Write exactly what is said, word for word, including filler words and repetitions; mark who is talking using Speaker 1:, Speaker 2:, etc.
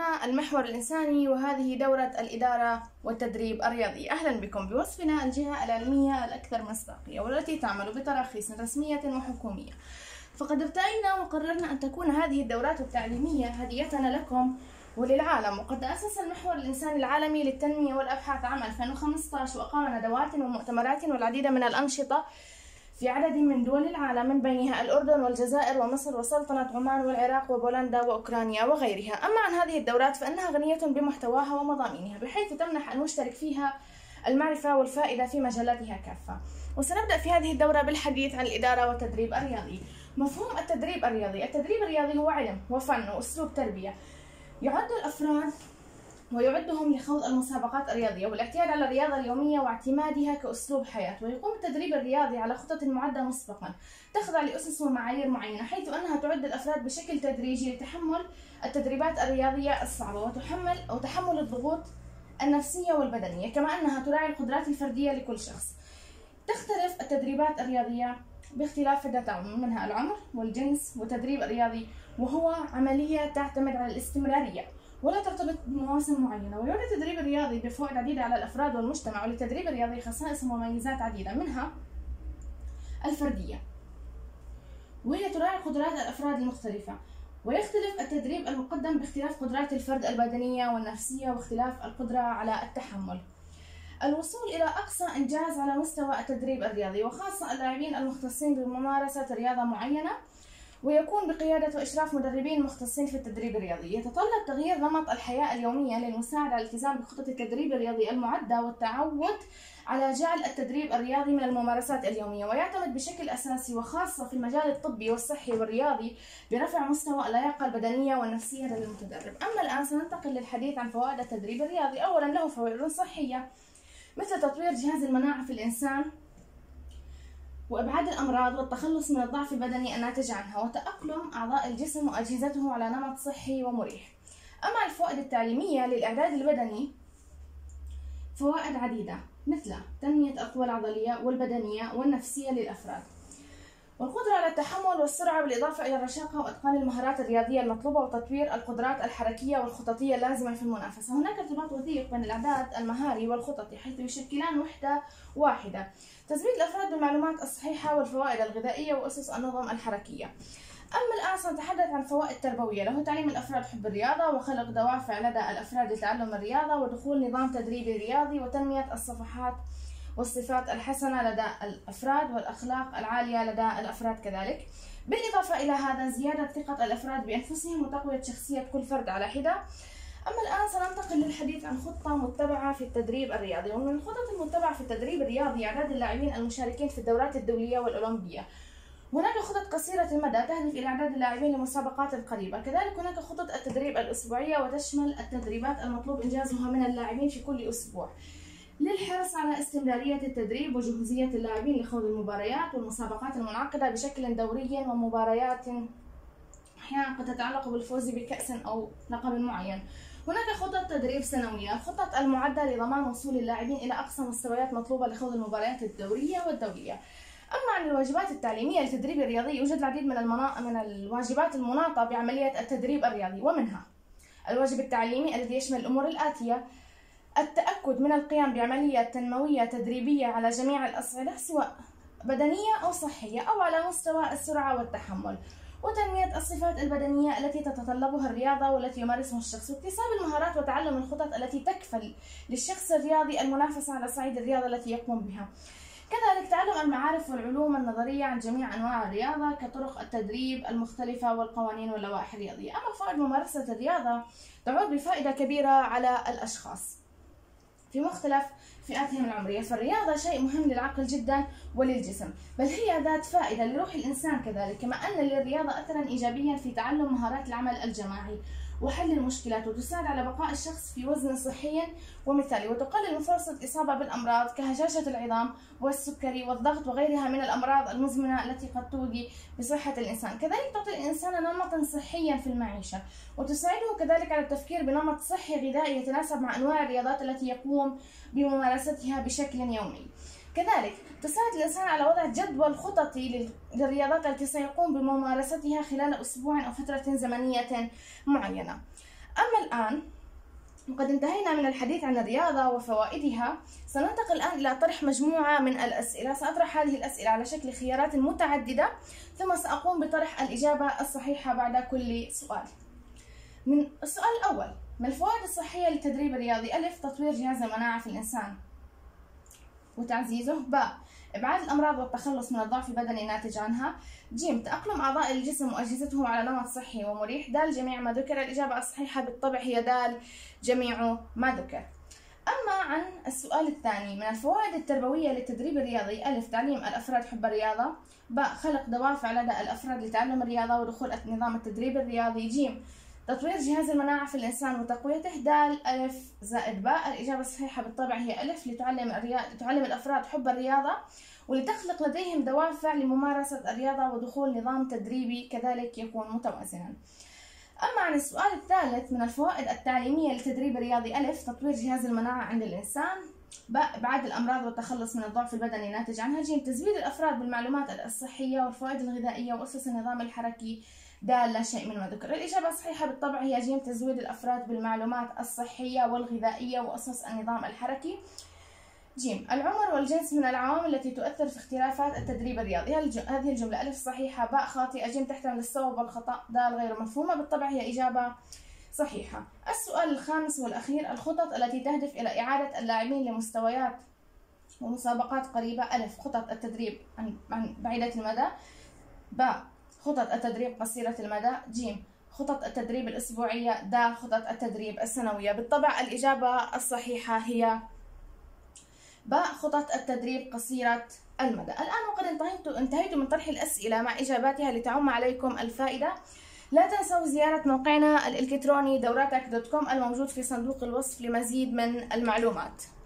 Speaker 1: هنا المحور الإنساني، وهذه دورة الإدارة والتدريب الرياضي. أهلا بكم. بوصفنا الجهة العلمية الأكثر مصداقية والتي تعمل بتراخيص رسمية وحكومية، فقد ارتأينا وقررنا أن تكون هذه الدورات التعليمية هديتنا لكم وللعالم. وقد أسس المحور الإنساني العالمي للتنمية والأبحاث عام ألفين وخمسة عشر، وأقام ندوات ومؤتمرات والعديد من الأنشطة في عدد من دول العالم، من بينها الأردن والجزائر ومصر وسلطنة عمان والعراق وبولندا وأوكرانيا وغيرها. أما عن هذه الدورات فإنها غنية بمحتواها ومضامينها، بحيث تمنح المشترك فيها المعرفة والفائدة في مجالاتها كافة. وسنبدأ في هذه الدورة بالحديث عن الإدارة والتدريب الرياضي. مفهوم التدريب الرياضي: التدريب الرياضي هو علم وفن وأسلوب تربية يعد الأفراد ويعدهم لخوض المسابقات الرياضية والاعتياد على الرياضة اليومية واعتمادها كأسلوب حياة. ويقوم التدريب الرياضي على خطط معدة مسبقا تخضع لأسس ومعايير معينة، حيث أنها تعد الأفراد بشكل تدريجي لتحمل التدريبات الرياضية الصعبة وتحمل أو تحمل الضغوط النفسية والبدنية، كما أنها تراعي القدرات الفردية لكل شخص. تختلف التدريبات الرياضية باختلاف عدة عوامل، منها العمر والجنس. والتدريب الرياضي وهو عملية تعتمد على الاستمرارية ولا ترتبط بمواسم معينة. ويعد التدريب الرياضي بفوائد عديدة على الأفراد والمجتمع. وللتدريب الرياضي خصائص ومميزات عديدة، منها الفردية، وهي تراعي قدرات الأفراد المختلفة. ويختلف التدريب المقدم باختلاف قدرات الفرد البدنية والنفسية واختلاف القدرة على التحمل. الوصول إلى أقصى إنجاز على مستوى التدريب الرياضي، وخاصة اللاعبين المختصين بممارسة رياضة معينة، ويكون بقيادة وإشراف مدربين مختصين في التدريب الرياضي. يتطلب تغيير نمط الحياة اليومية للمساعدة على الالتزام بخطط التدريب الرياضي المعدة والتعود على جعل التدريب الرياضي من الممارسات اليومية، ويعتمد بشكل أساسي وخاصة في المجال الطبي والصحي والرياضي برفع مستوى اللياقة البدنية والنفسية للمتدرب. أما الآن سننتقل للحديث عن فوائد التدريب الرياضي. أولا، له فوائد صحية مثل تطوير جهاز المناعة في الإنسان وإبعاد الأمراض والتخلص من الضعف البدني الناتج عنها، وتأقلم أعضاء الجسم وأجهزته على نمط صحي ومريح. أما الفوائد التعليمية للإعداد البدني فوائد عديدة، مثل تنمية القوى العضلية والبدنية والنفسية للأفراد، والقدرة على التحمل والسرعة، بالإضافة إلى الرشاقة وإتقان المهارات الرياضية المطلوبة، وتطوير القدرات الحركية والخططية اللازمة في المنافسة. هناك ارتباط وثيق بين الإعداد المهاري والخططي، حيث يشكلان وحدة واحدة. تزويد الأفراد بالمعلومات الصحيحة والفوائد الغذائية وأسس النظم الحركية. أما الآن سنتحدث عن فوائد تربوية. له تعليم الأفراد حب الرياضة وخلق دوافع لدى الأفراد لتعلم الرياضة ودخول نظام تدريبي رياضي، وتنمية الصفحات والصفات الحسنة لدى الأفراد والأخلاق العالية لدى الأفراد كذلك. بالإضافة إلى هذا زيادة ثقة الأفراد بأنفسهم وتقوية شخصية كل فرد على حدة. أما الآن سننتقل للحديث عن خطة متبعة في التدريب الرياضي. ومن الخطط المتبعة في التدريب الرياضي إعداد اللاعبين المشاركين في الدورات الدولية والأولمبية. هناك خطط قصيرة المدى تهدف إلى إعداد اللاعبين لمسابقات قريبة. كذلك هناك خطط التدريب الأسبوعية، وتشمل التدريبات المطلوب إنجازها من اللاعبين في كل أسبوع للحرص على استمرارية التدريب وجهوزية اللاعبين لخوض المباريات والمسابقات المنعقدة بشكل دوري، ومباريات أحيانا قد تتعلق بالفوز بكأس أو لقب معين. هناك خطط تدريب سنوية، الخطط المعدة لضمان وصول اللاعبين إلى أقصى مستويات مطلوبة لخوض المباريات الدورية والدولية. أما عن الواجبات التعليمية للتدريب الرياضي، يوجد العديد من المنا... من الواجبات المناطة بعملية التدريب الرياضي، ومنها الواجب التعليمي الذي يشمل الأمور الآتية: التأكد من القيام بعملية تنموية تدريبية على جميع الأصعدة، سواء بدنية أو صحية أو على مستوى السرعة والتحمل، وتنمية الصفات البدنية التي تتطلبها الرياضة والتي يمارسها الشخص، واكتساب المهارات وتعلم الخطط التي تكفل للشخص الرياضي المنافسة على صعيد الرياضة التي يقوم بها. كذلك تعلم المعارف والعلوم النظرية عن جميع أنواع الرياضة كطرق التدريب المختلفة والقوانين واللوائح الرياضية. أما فوائد ممارسة الرياضة تعود بفائدة كبيرة على الأشخاص في مختلف فئاتهم العمرية، فالرياضة شيء مهم للعقل جدا وللجسم، بل هي ذات فائدة لروح الإنسان كذلك، كما أن للرياضة أثرا إيجابيا في تعلم مهارات العمل الجماعي وحل المشكلات، وتساعد على بقاء الشخص في وزن صحي ومثالي، وتقلل من فرصة الإصابة بالأمراض كهشاشة العظام والسكري والضغط وغيرها من الأمراض المزمنة التي قد تؤذي بصحة الإنسان. كذلك تعطي الإنسان نمطا صحيا في المعيشة، وتساعده كذلك على التفكير بنمط صحي غذائي يتناسب مع أنواع الرياضات التي يقوم بممارستها بشكل يومي. كذلك تساعد الإنسان على وضع جدول خططي للرياضات التي سيقوم بممارستها خلال أسبوع أو فترة زمنية معينة. أما الآن وقد انتهينا من الحديث عن الرياضة وفوائدها، سننتقل الآن إلى طرح مجموعة من الأسئلة. سأطرح هذه الأسئلة على شكل خيارات متعددة، ثم سأقوم بطرح الإجابة الصحيحة بعد كل سؤال. من السؤال الأول: ما الفوائد الصحية للتدريب الرياضي؟ ألف: تطوير جهاز المناعة في الإنسان وتعزيزه. باء: إبعاد الأمراض والتخلص من الضعف البدني الناتج عنها. ج: تأقلم أعضاء الجسم وأجهزتهم على نمط صحي ومريح. د: جميع ما ذكر. الإجابة الصحيحة بالطبع هي د: جميع ما ذكر. أما عن السؤال الثاني: من الفوائد التربوية للتدريب الرياضي؟ ألف: تعليم الأفراد حب الرياضة. باء: خلق دوافع لدى الأفراد لتعلم الرياضة ودخول نظام التدريب الرياضي. ج: تطوير جهاز المناعة في الإنسان وتقويته. د: ألف زائد باء. الإجابة الصحيحة بالطبع هي ألف: لتعلم الرياضة لتعلم الأفراد حب الرياضة ولتخلق لديهم دوافع لممارسة الرياضة ودخول نظام تدريبي كذلك يكون متوازنا. أما عن السؤال الثالث: من الفوائد التعليمية للتدريب الرياضي؟ ألف: تطوير جهاز المناعة عند الإنسان. باء: إبعاد الأمراض والتخلص من الضعف البدني الناتج عنها. ج: تزويد الأفراد بالمعلومات الصحية والفوائد الغذائية وأسس النظام الحركي. د: لا شيء من ما ذكر. الإجابة الصحيحة بالطبع هي ج: تزويد الأفراد بالمعلومات الصحية والغذائية وأسس النظام الحركي. ج: العمر والجنس من العوامل التي تؤثر في اختلافات التدريب الرياضي. هذه الجملة ألف صحيحة، باء خاطئة، ج تحتمل الصواب والخطأ، د غير مفهومة. بالطبع هي إجابة صحيحة. السؤال الخامس والأخير: الخطط التي تهدف إلى إعادة اللاعبين لمستويات ومسابقات قريبة. ألف: خطط التدريب عن بعيدة المدى. باء: خطط التدريب قصيرة المدى. ج: خطط التدريب الأسبوعية. د: خطط التدريب السنوية. بالطبع الإجابة الصحيحة هي باء: خطط التدريب قصيرة المدى. الآن وقد انتهيت انتهيت من طرح الأسئلة مع إجاباتها لتعم عليكم الفائدة. لا تنسوا زيارة موقعنا الإلكتروني دوراتك دوت كوم الموجود في صندوق الوصف لمزيد من المعلومات.